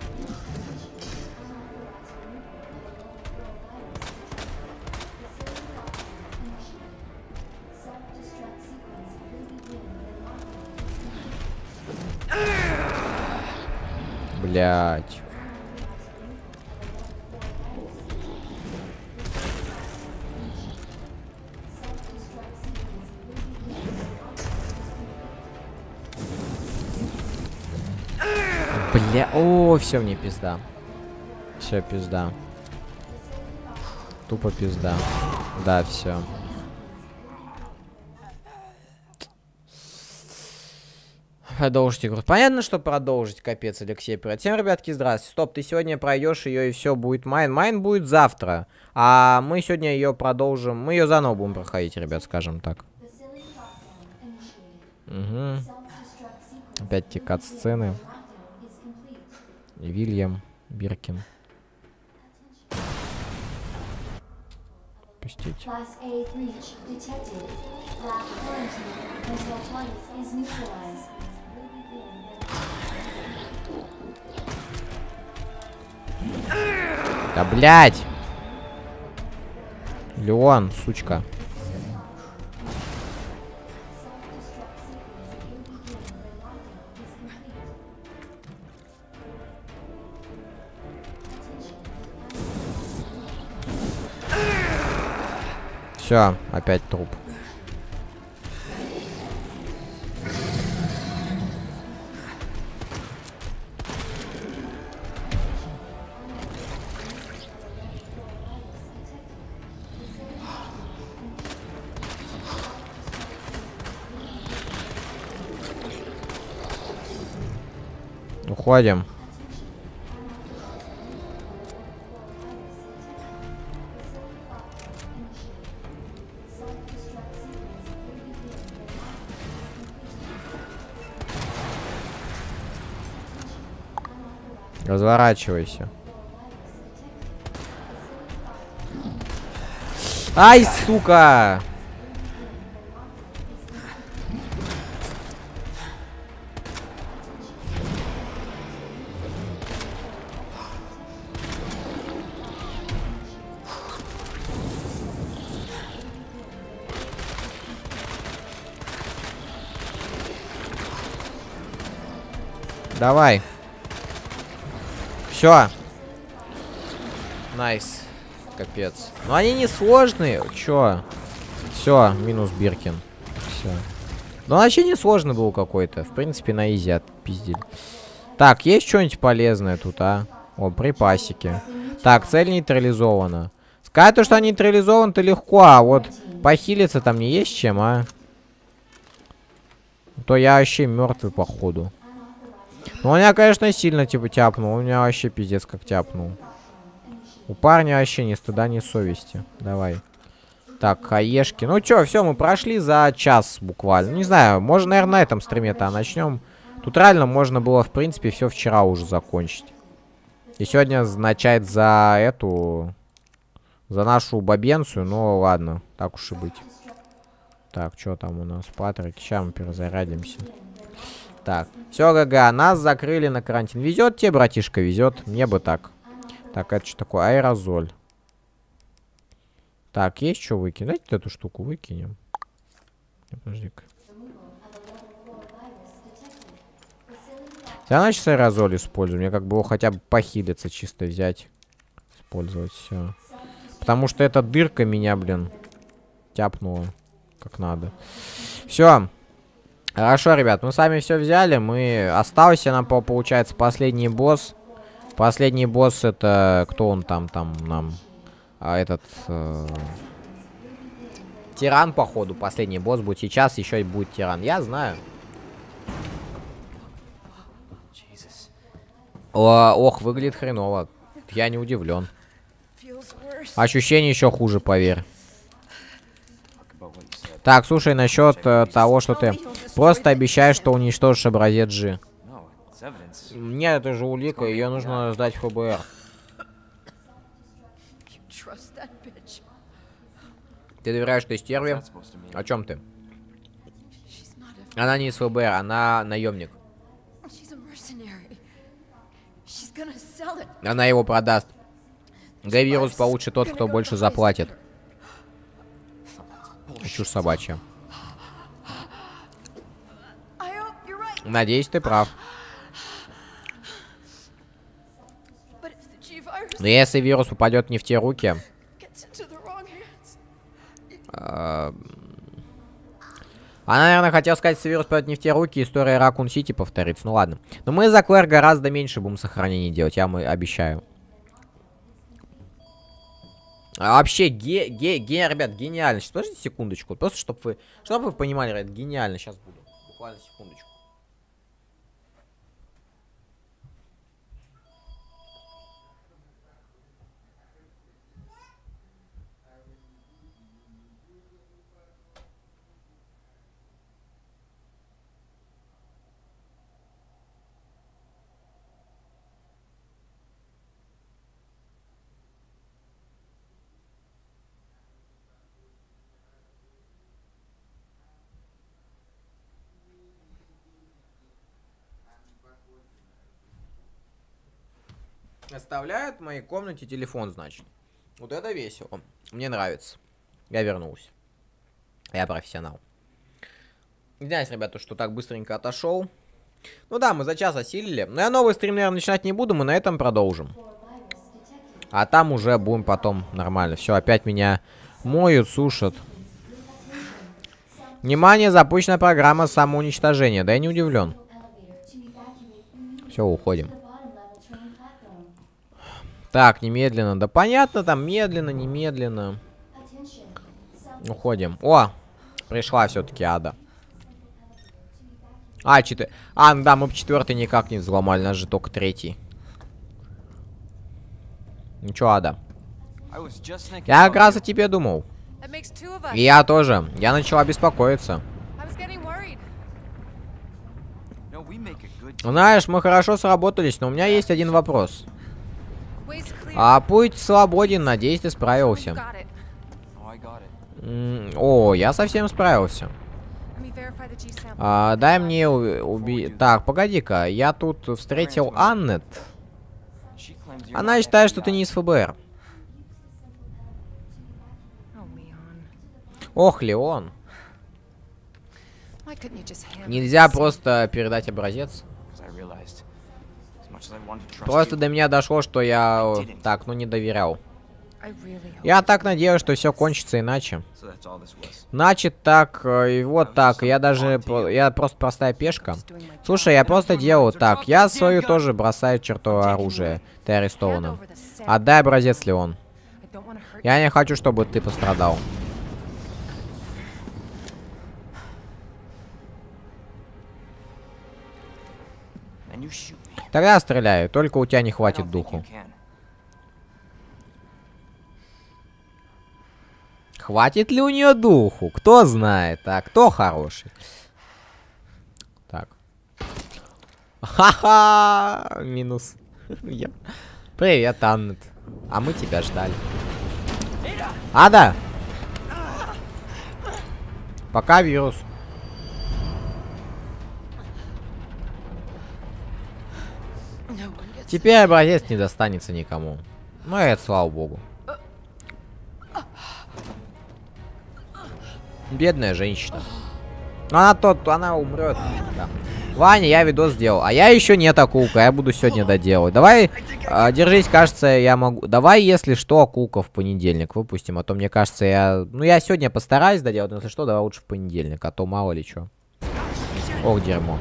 Блять. Бля, о, все, мне пизда. Все, пизда. Тупо пизда. Да, все. Продолжить игру. Понятно, что продолжить, капец, Алексей. Привет. Всем, ребятки, здравствуйте. Стоп, ты сегодня пройдешь ее и все будет майн. Майн будет завтра. А мы сегодня ее продолжим. Мы ее заново будем проходить, ребят, скажем так. Угу. Опять те кат-сцены. Вильям Биркин. Пустить. Да блять! Леон, сучка. Все, опять труп. Уходим. Разворачивайся. Ай, сука! Давай. Все. Найс. Капец. Но они не сложные. Чё? Все, минус Биркин. Все. Но вообще не сложный был какой-то. В принципе, на изи отпиздили. Так, есть что-нибудь полезное тут, а? О, припасики. Так, цель нейтрализована. Сказать то, что нейтрализован-то легко, а вот похилиться там не есть чем, а? То я вообще мертвый, походу. Ну, он меня, конечно, сильно, типа, тяпнул. Он меня вообще пиздец как тяпнул. У парня вообще ни стыда, ни совести. Давай. Так, хаешки. Ну, чё, все, мы прошли за час буквально. Не знаю, можно, наверное, на этом стриме-то начнем. Тут реально можно было, в принципе, все вчера уже закончить. И сегодня начать за эту... За нашу бабенцию. Ну, ладно, так уж и быть. Так, что там у нас? Патрик, сейчас мы перезарядимся. Так, все, ГГ, нас закрыли на карантин. Везет тебе, братишка, везет. Мне бы так. Так, это что такое? Аэрозоль. Так, есть что выкинуть? Давайте эту штуку выкинем. Подожди-ка. Я начал аэрозоль использую. Мне как бы его хотя бы похилиться, чисто взять. Использовать все. Потому что эта дырка меня, блин, тяпнула как надо. Все. Хорошо, ребят, мы с вами все взяли. Остался нам, получается, последний босс. Последний босс это... Кто он там нам? Тиран, походу, последний босс будет. Сейчас еще и будет тиран. Я знаю. Ох, выглядит хреново. Я не удивлен. Ощущение еще хуже, поверь. Так, слушай, насчет того, что ты просто обещаешь, что уничтожишь образец G. Нет, это же улика, ее нужно сдать в ФБР. Ты доверяешь той стерве? О чем ты? Она не из ФБР, она наемник. Она его продаст. Г-вирус получит тот, кто больше заплатит. Чушь собачья. Надеюсь, ты прав. Но если вирус попадет не в те руки... Она, наверное, хотела сказать, если вирус попадет не в те руки, история Ракун Сити повторится. Ну ладно. Но мы за Клэр гораздо меньше будем сохранений делать, я обещаю. А вообще, ребят, гениально. Сейчас, подождите секундочку. Просто, чтобы вы понимали, ребят, гениально. Сейчас буду. Буквально секундочку. Оставляют в моей комнате телефон, значит. Вот это весело. Мне нравится. Я вернулся. Я профессионал. Извиняюсь, ребята, что так быстренько отошел. Ну да, мы за час осилили. Но я новый стрим, наверное, начинать не буду. Мы на этом продолжим. А там уже будем потом нормально. Все, опять меня моют, сушат. Внимание, запущена программа самоуничтожения. Да я не удивлен. Все, уходим. Так, немедленно. Да понятно, там медленно, немедленно. Уходим. О, пришла все-таки Ада. А, 4. А, ну да, мы бы 4-й никак не взломали, у нас же только 3-й. Ну чё, Ада? Я как раз о тебе думал. И я тоже. Я начала беспокоиться. Знаешь, мы хорошо сработались, но у меня есть один вопрос. А путь свободен, надеюсь, ты справился. О, я совсем справился. Дай мне Так, погоди-ка, я тут встретил Аннет. Она считает, что ты не из ФБР. Ох, Леон. Нельзя просто передать образец. Просто до меня дошло, что я так, ну, не доверял. Я так надеюсь, что все кончится иначе. Значит, так, и вот так. Я просто простая пешка. Слушай, я просто делаю так. Я свою тоже бросаю чертово оружие. Ты арестован. Отдай образец, Леон. Я не хочу, чтобы ты пострадал. Тогда стреляю, только у тебя не хватит духу. Хватит ли у нее духу? Кто знает, а кто хороший? Так. Ха-ха! Минус. Привет, Аннет. А мы тебя ждали. Ада! Пока, вирус. Теперь образец не достанется никому. Ну, это слава богу. Бедная женщина. Она умрет. Да. Ваня, я видос сделал. А я еще нет, акулка. Я буду сегодня доделать. Давай, держись, кажется, я могу. Давай, если что, акулка в понедельник выпустим. А то, мне кажется, я сегодня постараюсь доделать. Но если что, давай лучше в понедельник. А то мало ли что. Ох, дерьмо.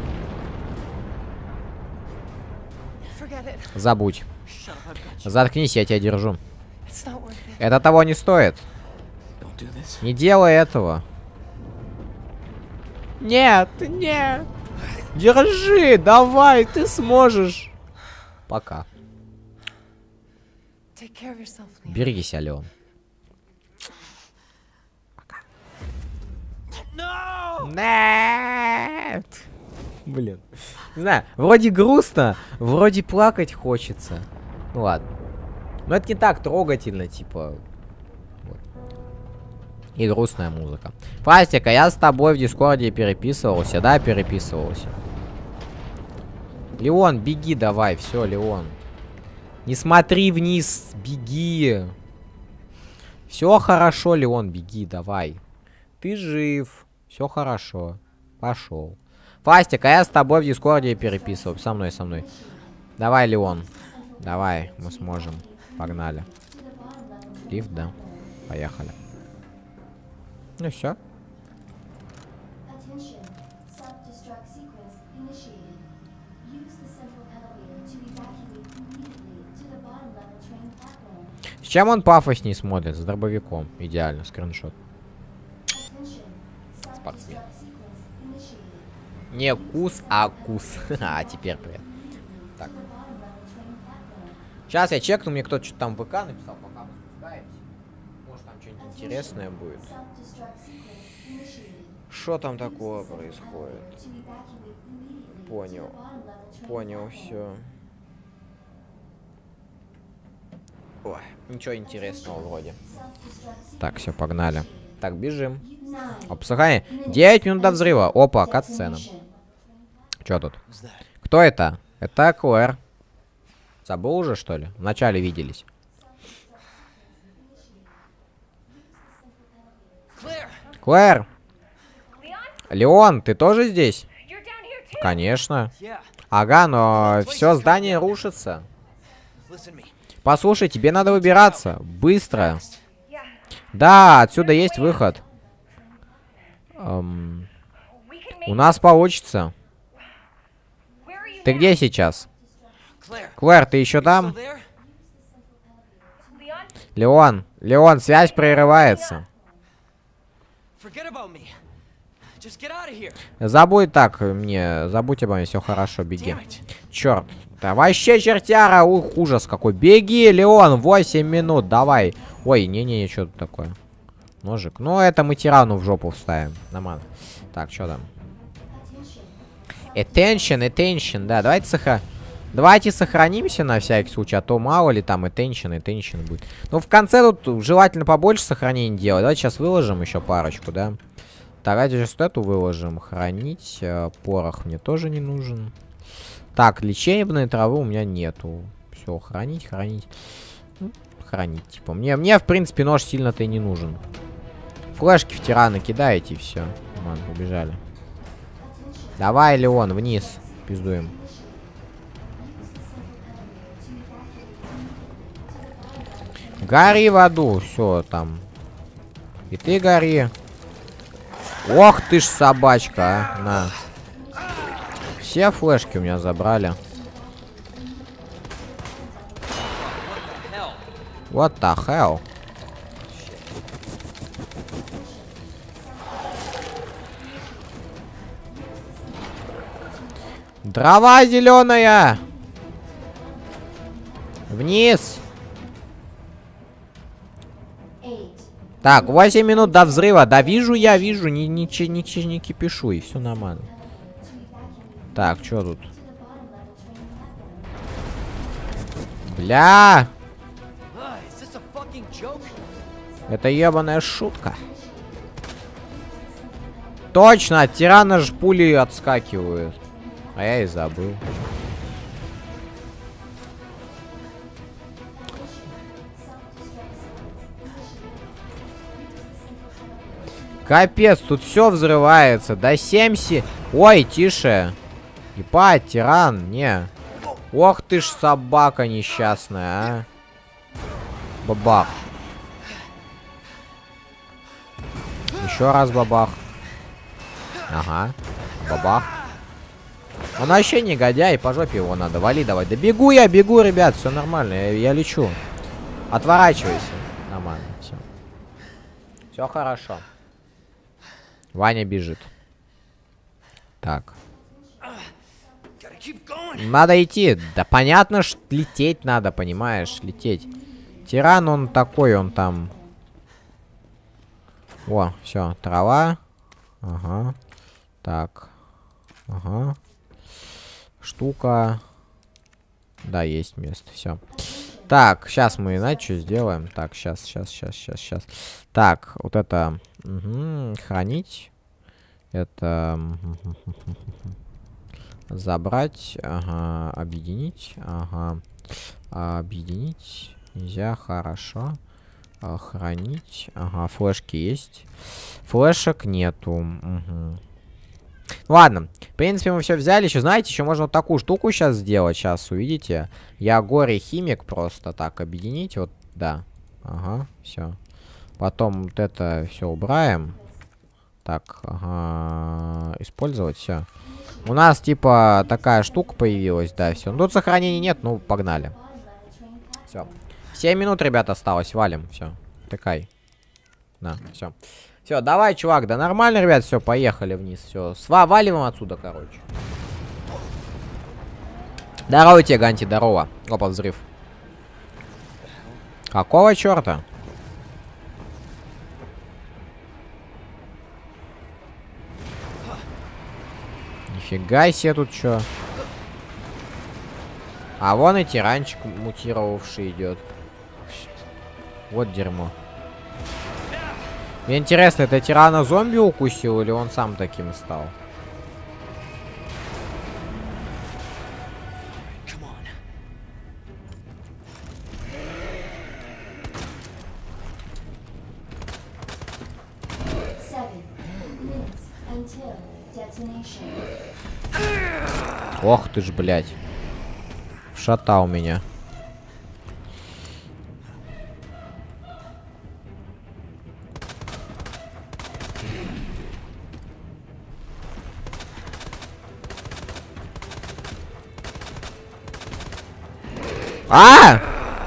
Забудь. Заткнись, я тебя держу. Это того не стоит. Не делай этого. Нет, нет. Держи, давай, ты сможешь. Пока. Берегись, Алён. Пока. Нет. Блин. Не знаю, вроде грустно, вроде плакать хочется. Ну ладно. Но это не так трогательно, типа. Вот. И грустная музыка. Пластика, я с тобой в Дискорде переписывался, да, переписывался. Леон, беги давай, все, Леон. Не смотри вниз, беги. Все хорошо, Леон, беги, давай. Ты жив, все хорошо. Пошел. Пластик, а я с тобой в Дискорде переписывал. Со мной, со мной. Давай, Леон. Давай, мы сможем. Погнали. Лифт, да. Поехали. Ну все. С чем он пафосней смотрит? С дробовиком. Идеально, скриншот. Спортсмен. Не кус, а кус. А, теперь привет. Так. Сейчас я чекну, мне кто-то что-то там в ВК написал, пока вы спускаетесь. Может там что-нибудь интересное будет. Что там такого происходит? Понял. Понял, все. Ой, ничего интересного вроде. Так, все, погнали. Так, бежим. Обсыхание. 9 минут до взрыва. Опа, кат-сцена. Чё тут? Кто это? Это Клэр. Забыл уже, что ли? Вначале виделись. Клэр! Леон, ты тоже здесь? Конечно. Ага, но все здание рушится. Послушай, тебе надо выбираться. Быстро. Да, отсюда есть выход. У нас получится. Ты где сейчас? Клэр, ты еще там? Леон, Леон, связь прерывается. Забудь так мне, забудь обо мне, все хорошо, беги. Черт, да вообще чертяра, ух, ужас какой. Беги, Леон, 8 минут, давай. Ой, не-не-не, что тут такое? Ножик, ну это мы тирану в жопу вставим, нормально. Так, что там? Attention, да, давайте сохранимся на всякий случай, а то мало ли там attention будет. Ну, в конце тут желательно побольше сохранений делать. Давайте сейчас выложим еще парочку, да. Так, давайте сейчас эту выложим. Хранить. Порох мне тоже не нужен. Так, лечебной травы у меня нету. Все, хранить. Ну, хранить, типа. Мне, в принципе, нож сильно-то и не нужен. Флешки в тираны кидаете, и все. Ладно, побежали. Давай, Леон, вниз. Пиздуем. Гори в аду. Все, там. И ты гори. Ох ты ж собачка, а. На. Все флешки у меня забрали. What the hell? Трава зеленая. Вниз. Так, 8 минут до взрыва. Да вижу, не кипишу, и все нормально. Так, что тут? Бля! Это ебаная шутка. Точно, от тирана ж пули отскакивают. А я и забыл. Капец, тут все взрывается. До 70. Ой, тише. Ебать, тиран, не. Ох ты ж собака несчастная, а. Бабах. Еще раз бабах. Ага. Бабах. Он вообще негодяй, по жопе его надо. Вали давай. Да бегу я, бегу, ребят, все нормально. Я лечу. Отворачивайся. Нормально, все. Все хорошо. Ваня бежит. Так. Надо идти. Да понятно, что лететь надо, понимаешь? Лететь. Тиран, он такой, он там. О, все, трава. Ага. Так. Ага. Штука. Да, есть место, все. Так, сейчас мы, знаете, что сделаем? Так, сейчас. Так, вот это... Угу, хранить. Это... Забрать. Ага, объединить. Ага. Объединить. Нельзя, хорошо. Хранить. Ага, флешки есть. Флешек нету. Угу. Ладно, в принципе, мы все взяли. Еще, знаете, еще можно вот такую штуку сейчас сделать. Сейчас увидите. Я горе-химик просто так объединить. Вот, да. Ага, все. Потом вот это все убираем. Так, ага. Использовать, все. У нас, типа, такая штука появилась, да, все. Ну, тут сохранений нет, ну, погнали. Все. 7 минут, ребята, осталось. Валим, все. Тыкай. На, все. Все, давай, чувак, да нормально, ребят, все, поехали вниз, все. Валим отсюда, короче. Здорово тебе, Ганти, здорово. Опа, взрыв. Какого черта? Нифига себе тут что. А вон и тиранчик мутировавший идет. Вот дерьмо. Мне интересно, это тирана зомби укусил или он сам таким стал? Ох ты ж, блядь. Шатал меня. А!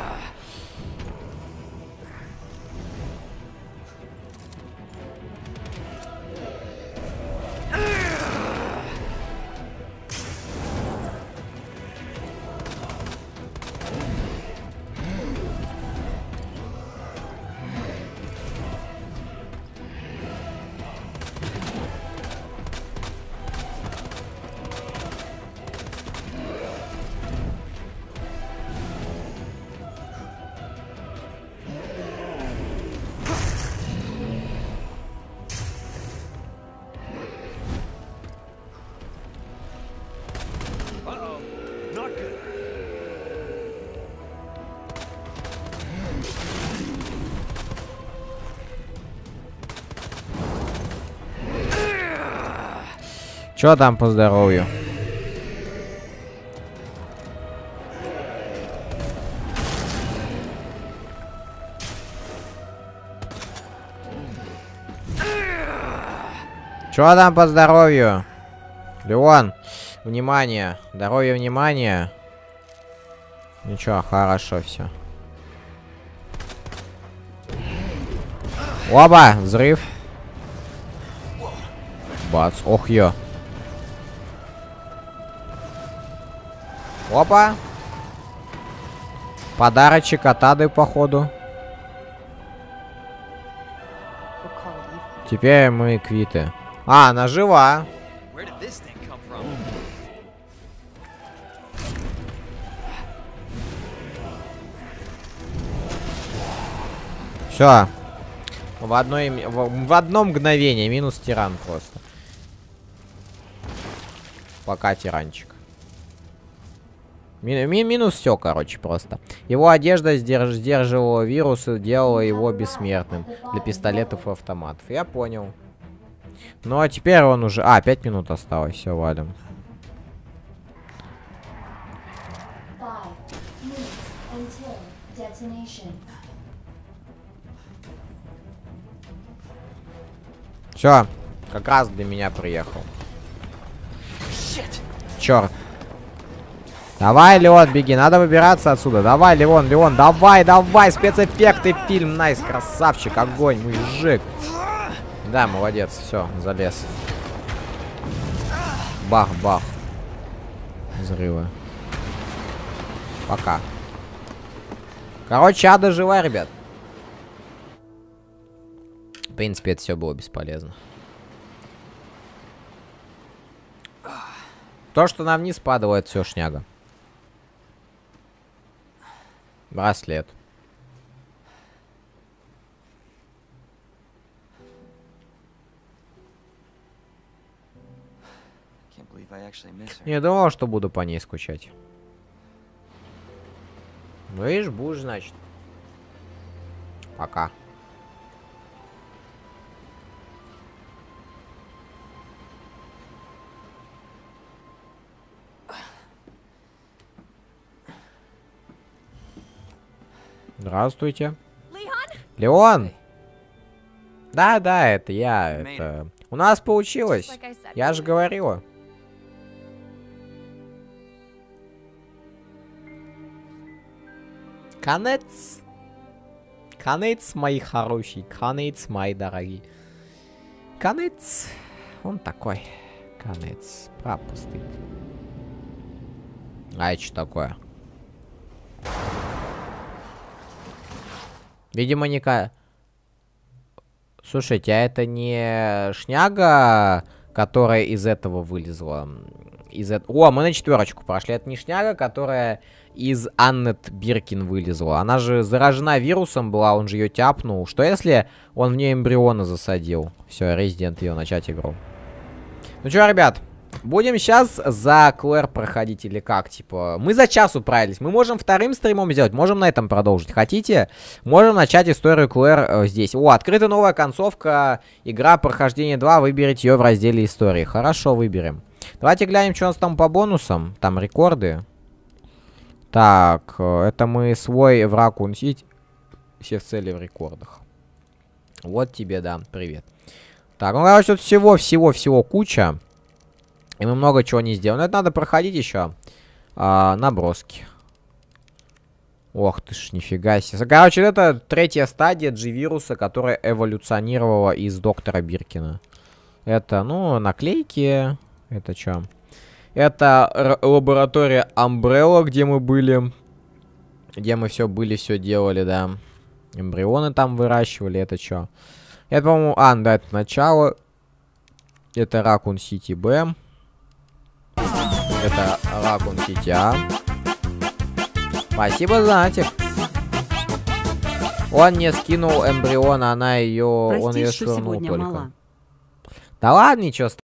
Чё там по здоровью? Чё там по здоровью? Леон, внимание. Здоровье, внимание. Ничего, хорошо все. Оба, взрыв. Бац, ох ё. Опа. Подарочек от Ады, походу. Теперь мы квиты. А, она жива. Все. В одно мгновение. Минус тиран просто. Пока тиранчик. Минус все, короче, просто. Его одежда сдерживала вирус и делала его бессмертным для пистолетов и автоматов. Я понял. Ну, а теперь он уже... А, 5 минут осталось. Все, валим. 5 minutes until detonation. Все, как раз для меня приехал. Черт. Давай, Леон, беги, надо выбираться отсюда. Давай, Леон, давай, спецэффекты, фильм, найс, красавчик, огонь, мужик. Да, молодец, все, залез. Бах-бах. Взрывы. Пока. Короче, ада жива, ребят. В принципе, это все было бесполезно. То, что нам вниз падало, это все шняга. Браслет. Не думал, что буду по ней скучать. Ну, видишь, будешь, значит. Пока. Здравствуйте. Леон! Да, это я. Это... У нас получилось. Я же говорила. Конец. Конец, мои хорошие. Конец, мои дорогие. Конец. Он такой. Конец. Пропустит. А это что такое? Видимо, Слушайте, а это не шняга, которая из этого вылезла? О, мы на 4 прошли. Это не шняга, которая из Аннет Биркин вылезла. Она же заражена вирусом была, он же ее тяпнул. Что если он в нее эмбриона засадил? Все, Resident Evil, начать игру. Ну что, ребят, будем сейчас за Клэр проходить или как? Типа, мы за час управились. Мы можем вторым стримом сделать, можем на этом продолжить. Хотите? Можем начать историю Клэр здесь. О, открыта новая концовка. Игра прохождение 2. Выберите ее в разделе истории. Хорошо, выберем. Давайте глянем, что у нас там по бонусам. Там рекорды. Так, это мы свой враг унсить. Все в цели в рекордах. Вот тебе, да, привет. Так, ну, короче, тут всего куча. И мы много чего не сделаем. Но это надо проходить еще. Наброски. Ох ты ж, нифига себе. Короче, это 3-я стадия G-вируса, которая эволюционировала из доктора Биркина. Это, ну, наклейки. Это что? Это лаборатория Umbrella, где мы были. Где мы все делали, да. Эмбрионы там выращивали. Это что? Это, по-моему... да, это начало. Это Raccoon City B. Это Raccoon City A. Спасибо за натик. Он не скинул эмбрион, она ее... Он ее швырнул только. Да ладно, ничего.